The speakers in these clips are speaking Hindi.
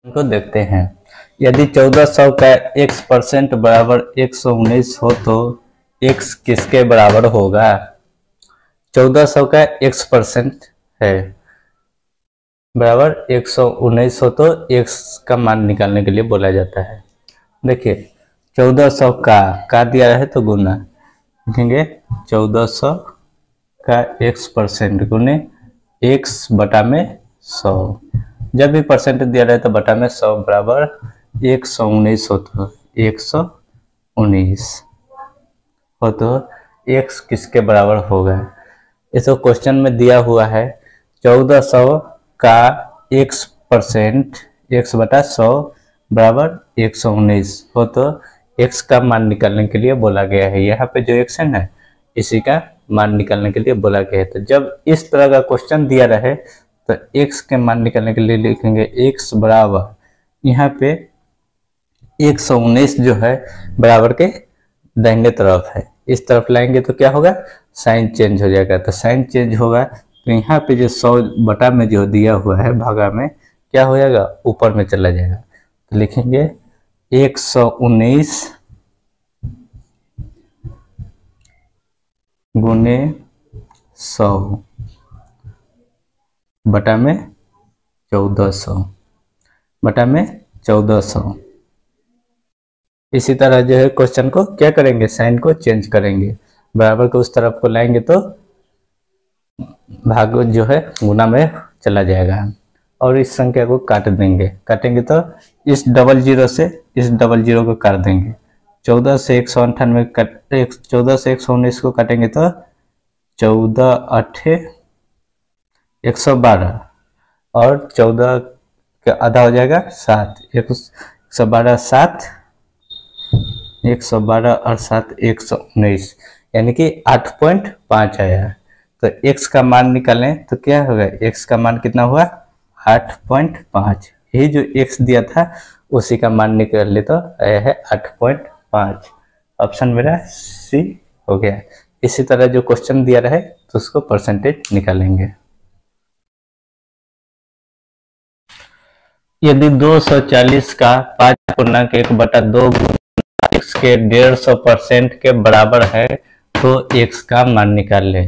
को देखते हैं। यदि 1400 का x% बराबर 119 हो तो x किसके बराबर होगा। 1400 का x% है बराबर 119 हो तो x का मान निकालने के लिए बोला जाता है। देखिए 1400 का दिया है तो गुना लिखेंगे 1400 का x% गुने x बटा में 100। जब भी परसेंट दिया रहे तो बटा में 100 बराबर 119 हो तो 119 हो तो x किसके बराबर होगा। इसको क्वेश्चन में दिया हुआ है 1400 का x% x बटा 100 बराबर 119 हो तो x का मान निकालने के लिए बोला गया है। यहाँ पे जो x है ना इसी का मान निकालने के लिए बोला गया है। तो जब इस तरह का क्वेश्चन दिया रहे तो x के मान निकालने के लिए लिखेंगे x बराबर यहाँ पे 119 जो है बराबर के दाहिने तरफ है, इस तरफ लाएंगे तो क्या होगा साइन चेंज हो जाएगा। तो साइन चेंज होगा तो यहाँ पे जो 100 बटा में जो दिया हुआ है भागा में क्या हो जाएगा ऊपर में चला जाएगा। तो लिखेंगे 119 गुने 100 बटा में 1400 बटा में 1400। इसी तरह जो है क्वेश्चन को क्या करेंगे साइन को चेंज करेंगे, बराबर को उस तरफ को लाएंगे तो भाग जो है गुना में चला जाएगा और इस संख्या को काट देंगे। काटेंगे तो इस डबल जीरो से इस डबल जीरो को काट देंगे। 14 से 198 14 से 119 को काटेंगे तो 14 8 112 और 14 का आधा हो जाएगा 7 112 7 112 और 7 119 यानी कि 8.5 आया। तो x का मान निकालें तो क्या होगा x का मान कितना हुआ 8.5। यही जो x दिया था उसी का मान निकाल ले तो आया है 8.5। ऑप्शन मेरा सी हो गया। इसी तरह जो क्वेश्चन दिया रहे तो उसको परसेंटेज निकालेंगे। यदि 240 का 5.1/2 x के 150% के बराबर है तो x का मान निकाल ले।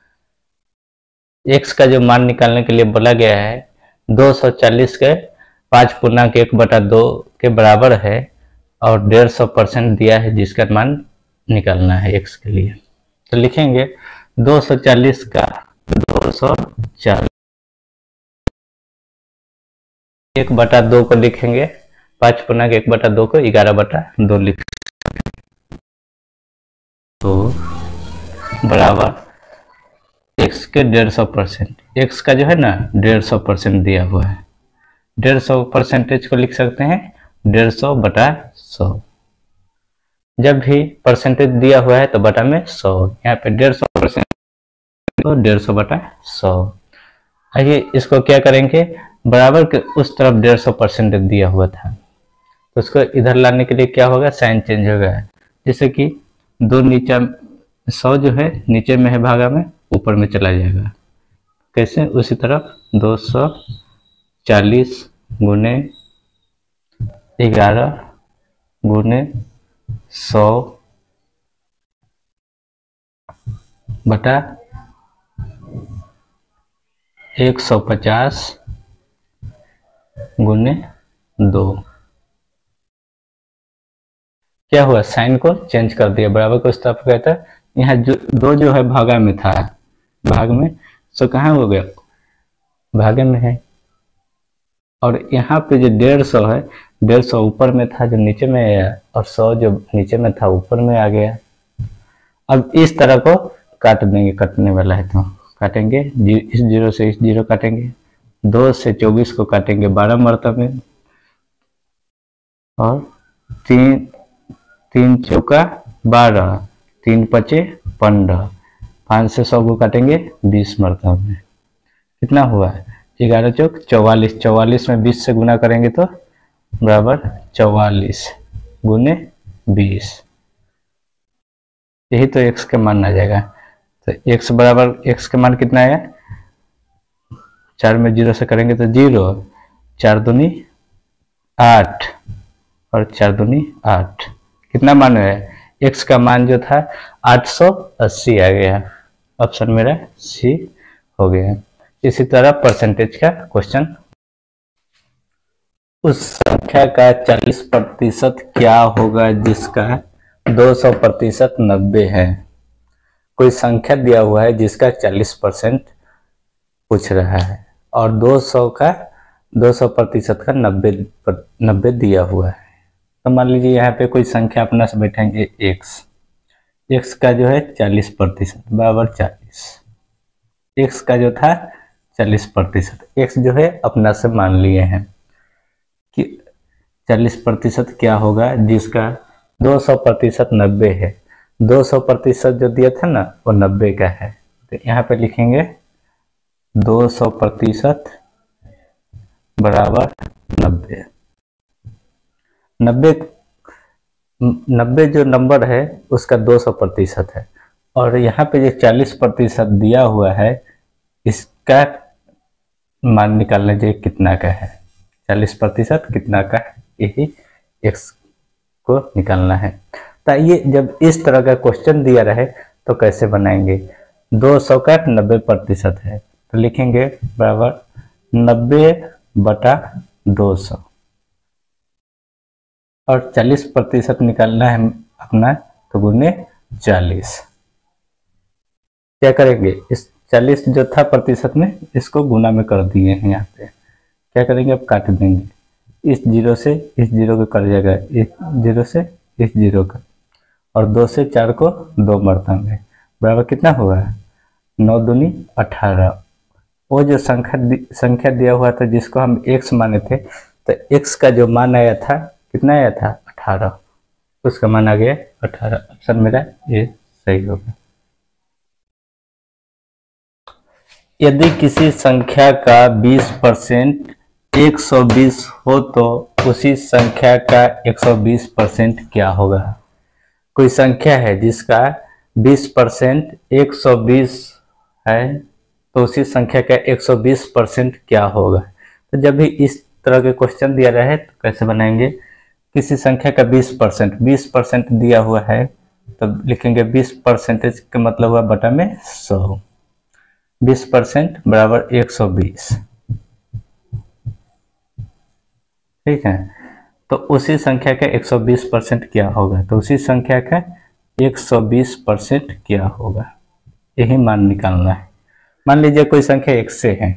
x का जो मान निकालने के लिए बोला गया है 240 के 5.1/2 के बराबर है और 150% दिया है जिसका मान निकालना है x के लिए। तो लिखेंगे 240 का 240 1/2 को लिखेंगे 5.1/2 को 11/2 लिख तो बराबर x के 150%। x का जो है ना 150% दिया हुआ है, 150% को लिख सकते हैं 150/100। जब भी परसेंटेज दिया हुआ है तो बटा में 100, यहाँ पे 150% तो 150/100। आइए इसको क्या करेंगे बराबर के उस तरफ 150% दिया हुआ था तो उसको इधर लाने के लिए क्या होगा साइन चेंज होगा। जैसे कि दो नीचा 100 जो है नीचे में है भागा में ऊपर में चला जाएगा। कैसे उसी तरफ 240 गुने 11 गुने 100 बटा 150 गुने 2। क्या हुआ साइन को चेंज कर दिया, बराबर को इस तरफ कहता है। यहाँ जो दो जो है भागा में था भाग में सो कहाँ हो गया भागे में है और यहाँ पे जो 150 है 150 ऊपर में था जो नीचे में आया और 100 जो नीचे में था ऊपर में आ गया। अब इस तरह को काट देंगे, कटने वाला है तो काटेंगे इस जीरो से इस जीरो काटेंगे, 2 से 24 को काटेंगे 12 मरतबे और 3 चौका 12 3 पचे 15, 5 से 100 को काटेंगे 20 मरतबे। कितना हुआ 11 चौक 44, 44 में 20 से गुना करेंगे तो बराबर 44 गुने 20। यही तो x का मान आ जाएगा। तो x बराबर x का मान कितना आया 4 में 0 से करेंगे तो 0, 4 दूनी 8 और 4 दूनी 8, कितना मान है? x का मान जो था 880 आ गया। ऑप्शन मेरा सी हो गया। इसी तरह परसेंटेज का क्वेश्चन, उस संख्या का 40% क्या होगा जिसका 200% 90 है। कोई संख्या दिया हुआ है जिसका 40% पूछ रहा है और 200% का 90 दिया हुआ है। तो मान लीजिए यहाँ पे कोई संख्या अपना से बैठेंगे x का जो है 40% बराबर 40, x का जो था 40%, x जो है अपना से मान लिए हैं कि 40% क्या होगा जिसका 200% 90 है। 200% जो दिया था ना वो 90 का है, तो यहाँ पे लिखेंगे 200% बराबर 90। 90 जो नंबर है उसका 200% है और यहाँ पे जो 40% दिया हुआ है इसका मान निकालना चाहिए कितना का है। 40% कितना का है, यही x को निकालना है। तो ये जब इस तरह का क्वेश्चन दिया रहे तो कैसे बनाएंगे? 200 का 90% है तो लिखेंगे बराबर 90/200 और 40% निकालना है अपना तो गुने 40। क्या करेंगे? इस 40 जो था प्रतिशत में इसको गुना में कर दिए हैं। यहाँ पे क्या करेंगे? अब काट देंगे, इस जीरो से इस जीरो को कट जाएगा, इस जीरो से इस जीरो का, और 2 से 4 को 2 मरता में बराबर कितना हुआ? 9 दूनी 18। वो जो संख्या दिया हुआ था जिसको हम x माने थे, तो x का जो मान आया था कितना आया था? 18, उसका मान आ गया 18। ऑप्शन मेरा ये सही होगा। यदि किसी संख्या का 20% 120 हो तो उसी संख्या का 120% क्या होगा? कोई संख्या है जिसका 20% 120 है तो उसी संख्या का 120% क्या होगा? तो जब भी इस तरह के क्वेश्चन दिया रहे तो कैसे बनाएंगे? किसी संख्या का 20% दिया हुआ है तो लिखेंगे 20% का मतलब हुआ बटा में 100, 20% बराबर 120। ठीक है, तो उसी संख्या का 120% क्या होगा? तो उसी संख्या का 120% क्या होगा, यही मान निकालना है। मान लीजिए कोई संख्या x से है,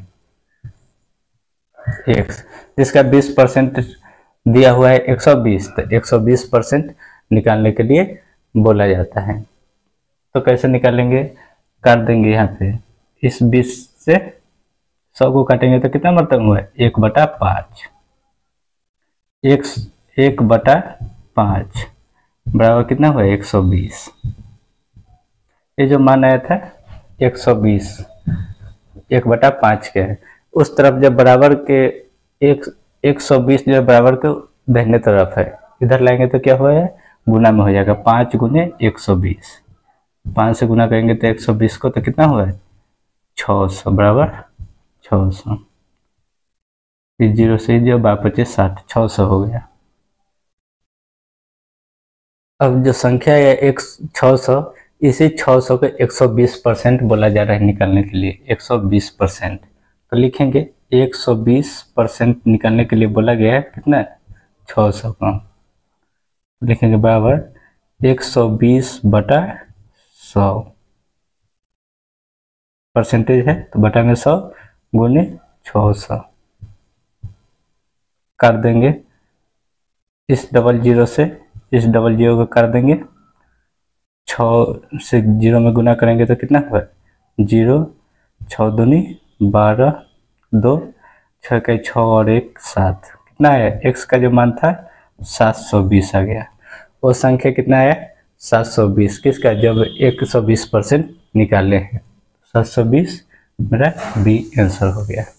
x जिसका 20% दिया हुआ है 120, तो 120% निकालने के लिए बोला जाता है। तो कैसे निकालेंगे? काट देंगे यहाँ पे, इस 20 से 100 को काटेंगे तो कितना मतलब हुआ? 1/5, 1/5 बराबर कितना हुआ? 120। ये जो मान आया था 120 1/5 के है, उस तरफ जब बराबर के 120 जो बराबर के दाहिने तरफ है, इधर लाएंगे तो क्या हुआ है? गुना में हो जाएगा, 5 गुने 120, 5 से गुना करेंगे तो 120 को, तो कितना हुआ है? 600 बराबर 600। इस जीरो से जो 5×5 = 60, 600 हो गया। अब जो संख्या है 600, इसी 600 को 120% बोला जा रहा है निकालने के लिए, 120%। तो लिखेंगे 120% निकालने के लिए बोला गया है कितना? 600 का। लिखेंगे बराबर 120/100, परसेंटेज है तो बटा में 100 गुने 600। कर देंगे, इस डबल जीरो से इस डबल जीरो को कर देंगे, 6 से 0 में गुना करेंगे तो कितना हुआ? 0, 6 दूनी 12, 2 6 के 6 और 1 7, कितना है? x का जो मान था 720 आ गया। वो संख्या कितना है? 720। किसका? जब 120% निकाले हैं, 720 मेरा बी आंसर हो गया।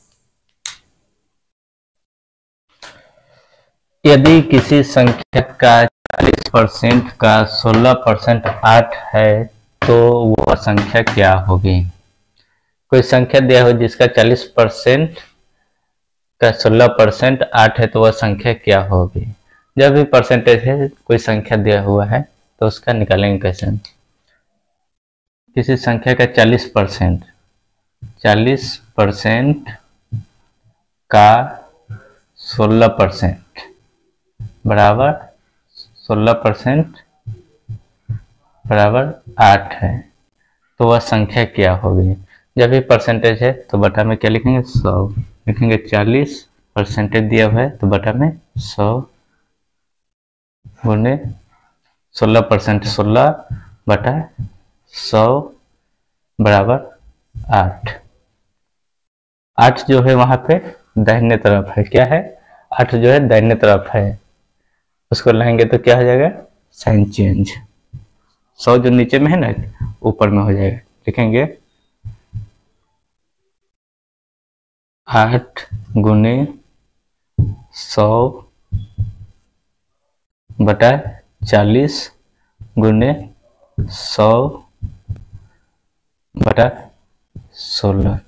यदि किसी संख्या का 40% का 16% 8 है तो वह संख्या क्या होगी? कोई संख्या दिया हो जिसका 40% का 16% 8 है तो वह संख्या क्या होगी। जब भी परसेंटेज है कोई संख्या दिया हुआ है तो उसका निकालेंगे कैसे। किसी संख्या का 40% का 16% बराबर 16% बराबर 8 है तो वह संख्या क्या होगी। जब भी परसेंटेज है तो बटा में क्या लिखेंगे 100 लिखेंगे। 40 परसेंटेज दिया हुआ है तो बटा में 100 गुने 16% 16 बटा 100 बराबर 8। 8 जो है वहां पे दाहिने तरफ है, क्या है 8 जो है दाहिने तरफ है, उसको लाएंगे तो क्या हो जाएगा साइन चेंज। 100 जो नीचे में है ना ऊपर में हो जाएगा, लिखेंगे 8 गुने 100 बटा 40 गुने 100 बटा 16।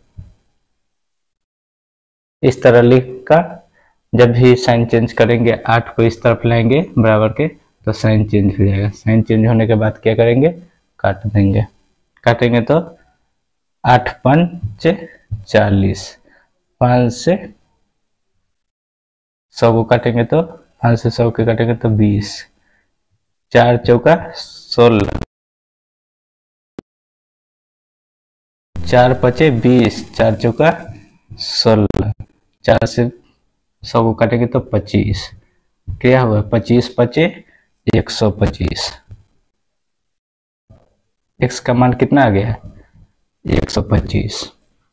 इस तरह लिखकर जब भी साइन चेंज करेंगे 8 को इस तरफ लाएंगे बराबर के तो साइन चेंज हो जाएगा। साइन चेंज होने के बाद क्या करेंगे काट देंगे। काटेंगे तो 8 पंच 40, 5 से 100 को काटेंगे तो 5 से 100 के काटेंगे तो 20, 4 चौका 16, 4 पचे 20, 4 चौका 16, 4 से 100 को काटेंगे तो 25, क्या हुआ 25 पचे 125। x का मान कितना आ गया 125।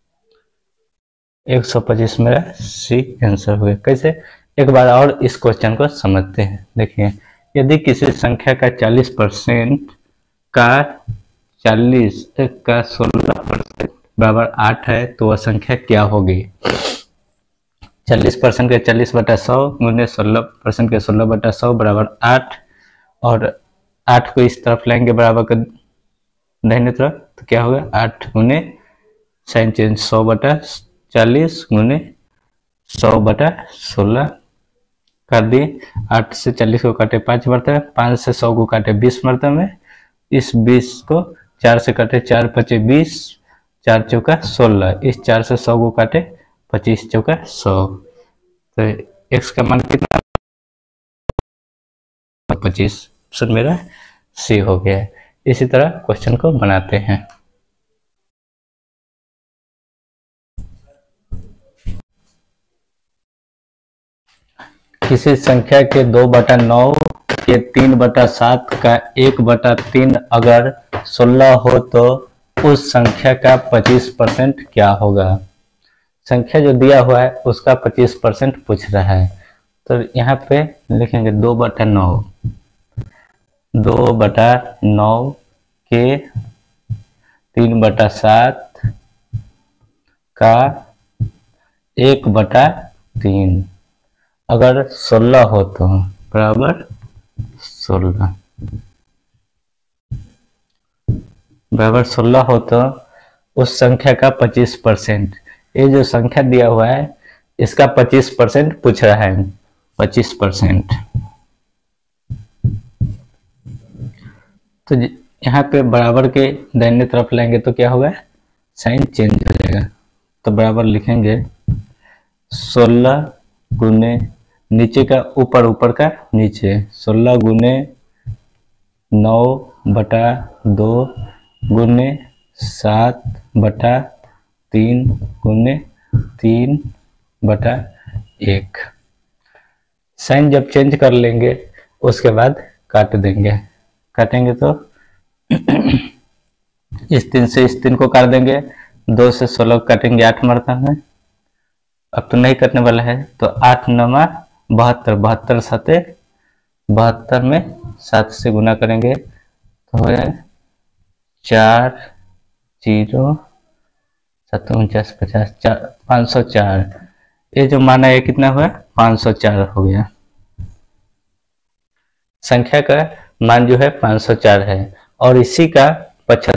125 मेरा सी आंसर हो गया। कैसे, एक बार और इस क्वेश्चन को समझते हैं। देखिए, यदि किसी संख्या का 40% का 16% बराबर 8 है तो वह संख्या क्या होगी। 40% के 40 बटा 100 गुने 16% के 16 बटा 100 बराबर 8, और 8 को इस तरफ लाएंगे बराबर कर दाहिने तरफ तो क्या होगा 8 गुने साइन चेंज 100 बटा 40 गुने 100 बटा 16 कर दिए। 8 से 40 को काटे 5 मरतबे, 5 से 100 को काटे 20 मरतबे, इस 20 को 4 से काटे 4 पचे 20, 4 चौका 16, इस 4 से 100 को काटे 25 चौका 100, तो x का मान कितना 25। ऑप्शन मेरा सी हो गया है। इसी तरह क्वेश्चन को बनाते हैं। किसी संख्या के 2/9 के 3/7 का 1/3 अगर 16 हो तो उस संख्या का 25% क्या होगा। संख्या जो दिया हुआ है उसका 25% पूछ रहा है, तो यहाँ पे लिखेंगे 2/9, 2/9 के 3/7 का 1/3 अगर 16 हो तो बराबर 16 बराबर 16 हो तो उस संख्या का 25%, ये जो संख्या दिया हुआ है इसका 25% पूछ रहा है। 25% तो यहाँ पे बराबर के दाहिने तरफ लाएंगे तो क्या होगा साइन चेंज हो जाएगा, तो बराबर लिखेंगे 16 गुने नीचे का ऊपर, ऊपर का नीचे, 16 गुने 9/2 गुने 7/3 गुने 3/1। साइन जब चेंज कर लेंगे उसके बाद काट देंगे। काटेंगे तो इस 3 से इस 3 को काट देंगे, 2 से 16 काटेंगे 8 मरतबे, अब तो नहीं कटने वाला है, तो 8 9 72, 72 7 72 में 7 से गुना करेंगे तो हो जाएगा 4 0 7 49 50 504। ये जो माना है कितना हुआ 504 हो गया। संख्या का मान जो है 504 है और इसी का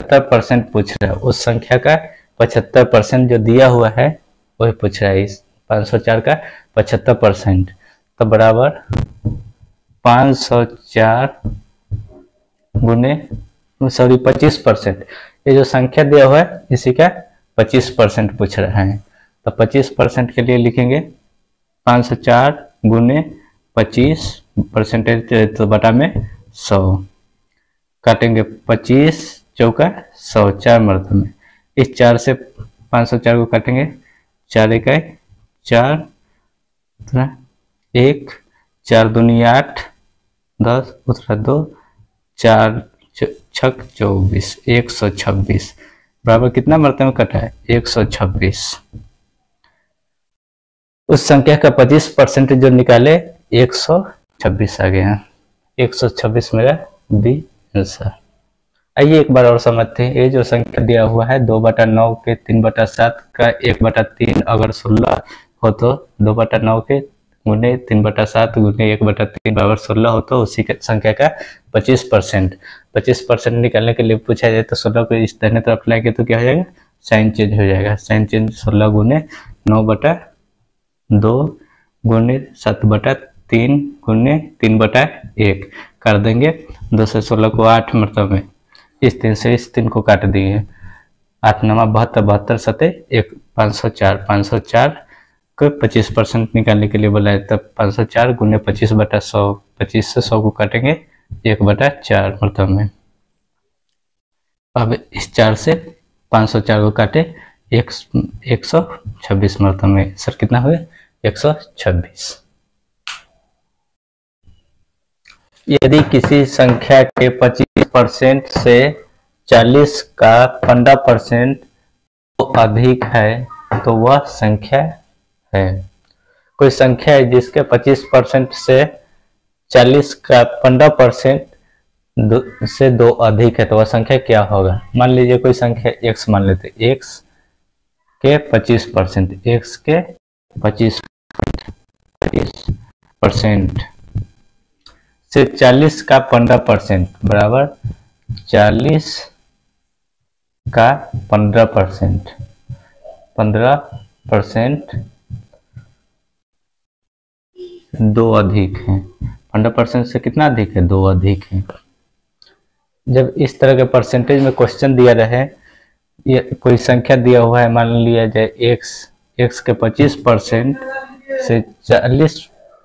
75% पूछ रहा है। उस संख्या का 75% जो दिया हुआ है वही पूछ रहा है, इस 504 का 75% तो बराबर 504 गुने 25%। ये जो संख्या दिया हुआ है इसी का 25% पूछ रहा है, तो 25% के लिए लिखेंगे 504 गुने 25% तो बटा में 100 काटेंगे, 25 चौका 100 4 मरतबे में, इस 4 से 504 को काटेंगे, 4 इकाई 4 1 4 दूनी 8 10 उतरा 2 4 छक 24 126 बराबर कितना मरतबे में कटा है 126। उस संख्या का 25% जो निकाले 126 आ गया, 126 मेरा बी आंसर। आइए एक बार और समझते हैं। ये जो संख्या दिया हुआ है 2/9 के 3/7 का 1/3 अगर 16 हो तो 2/9 के गुने 3/7 गुने 1/3 बराबर 16 हो तो उसी के संख्या का 25% निकालने के लिए पूछा जाए तो 16 को इस दाहिने तरफ लाएंगे तो क्या हो जाएगा, साइन चेंज हो जाएगा। साइन चेंज 16 गुने 9/2 गुने 7/3 गुने 3/1 कर देंगे। 2 से 16 को 8 मरतबे में, इस 3 से इस 3 को काट दिए, 8 9 72 72 सते 1 504 को 25% निकालने के लिए बोला है, तब 504 गुने 25/100, 25 से 100 को काटेंगे 1/4 मरतबे में। अब इस 4 से 504 को काटे 126 मरतबे में, सर कितना हुआ 126। यदि किसी संख्या के 25% से 40 का 15% अधिक है तो वह संख्या है। कोई संख्या है जिसके 25% से 40 का 15% से 2 अधिक है तो वह संख्या क्या होगा। मान लीजिए कोई संख्या x मान लेते, x के 25%, x के 25% से 40 का 15% बराबर 40 का 15%, 15% 2 अधिक है। 15% से कितना अधिक है, 2 अधिक है। जब इस तरह के परसेंटेज में क्वेश्चन दिया रहे, ये कोई संख्या दिया हुआ है, मान लिया जाए x के 25% से 40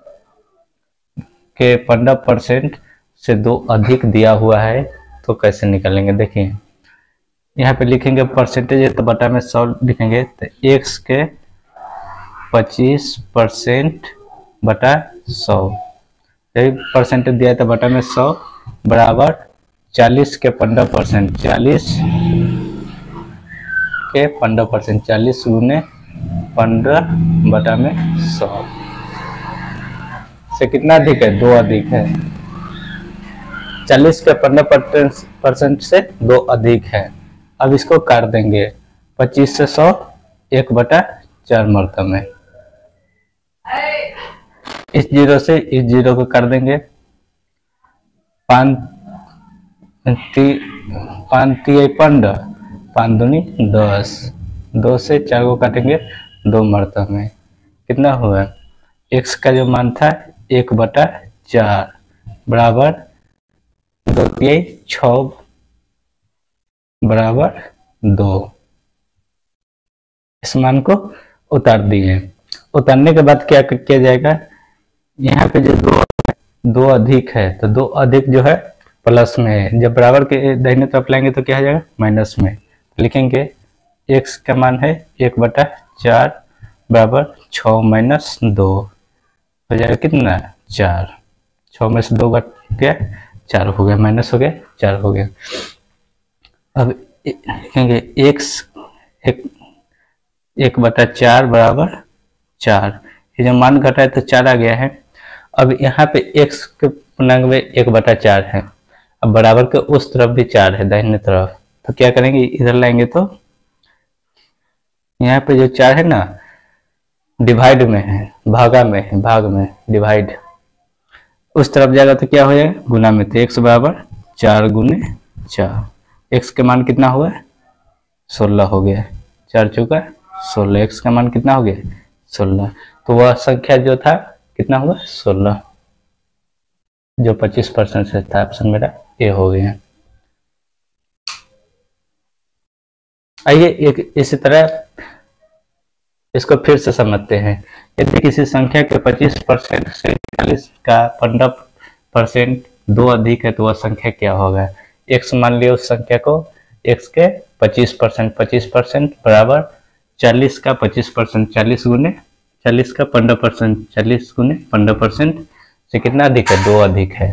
के 15% से 2 अधिक दिया हुआ है तो कैसे निकालेंगे। देखिए यहाँ पे लिखेंगे परसेंटेज है तो बटा में 100 लिखेंगे, तो x के 25% बटा 100, यही परसेंटेज दिया है तो बटा में 100 बराबर 40 के 15%, 40 के 15%, 40 गुने 15 बटा में 100 से कितना अधिक है, 2 अधिक है। 40 के 15% से 2 अधिक है। अब इसको काट देंगे, 25 से 100 1/4 मरतबे में, इस 0 से इस 0 को कर देंगे, 5 15 5 दूनी 10, 2 से 4 को काटेंगे 2 मरतबे में, कितना हुआ x का जो मान था 1/4 बराबर 2 6 बराबर 2। इस मान को उतार दिए। उतारने के बाद क्या किया जाएगा, यहाँ पे जो 2 अधिक है तो 2 अधिक जो है प्लस में है, जब बराबर के दाहिने तरफ लाएंगे तो क्या हो जाएगा, माइनस में। लिखेंगे x का मान है 1/4 बराबर 6 माइनस 2 हो जाएगा कितना, 4। 6 में से 2 घट गया 4 हो गया, माइनस हो गया 4 हो गया। अब लिखेंगे x 1/4 बराबर 4, ये जो मान घटा है तो 4 आ गया है। अब यहाँ पे x के पूर्णांक में 1/4 है, अब बराबर के उस तरफ भी 4 है दाहिने तरफ, तो क्या करेंगे, इधर लाएंगे तो यहाँ पे जो 4 है ना डिवाइड में है, भागा में है, भाग में डिवाइड, उस तरफ जाएगा तो क्या हो जाएगा, गुना में, तो x बराबर 4 गुने 4, x के मान कितना हुआ 16 हो गया, 4 चौका 16, x का मान कितना हो गया 16। तो वह संख्या जो था कितना हुआ 16, जो 25% से था। ऑप्शन मेरा ए हो गया। आइए एक इसी तरह इसको फिर से समझते हैं। यदि किसी संख्या के 25% से 40 का 15% दो अधिक है तो वह संख्या क्या होगा। x मान लिया उस संख्या को, x के 25% बराबर 40 का 25%, 40 गुने 40 का 15%, 40 गुने 15% से कितना अधिक है, 2 अधिक है।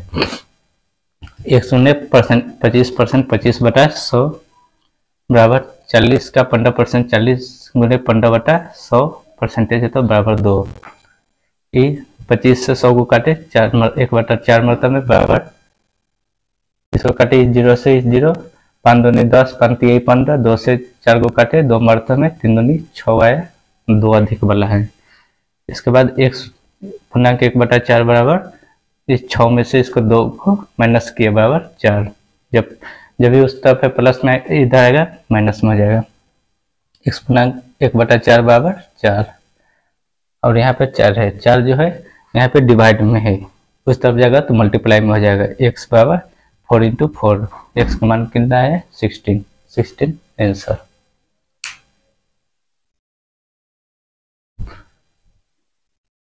25% 25 बटा 100 बराबर 40 का 15%, 40 गुने 15/100 परसेंटेज है तो बराबर 2। 25 से 100 को काटे 1/4 मरतबा में बराबर, इसको काटे 0 से 0, 5 दूनी 10, 5 3 15, 2 से 4 को काटे 2 मरतबा में 3 दूनी 6 आया, 2 अधिक वाला है। इसके बाद 1/4 बराबर इस 6 में से इसको 2 को माइनस किया बराबर 4। जब भी उस तरफ है प्लस में इधर आएगा माइनस में हो जाएगा। एक्सपोनेंट 1/4 बराबर 4 और यहाँ पे 4 है, 4 जो है यहाँ पे डिवाइड में है, उस तरफ जाएगा तो मल्टीप्लाई में हो जाएगा। x बराबर 4 × 4, x का मान कितना है 16 आंसर।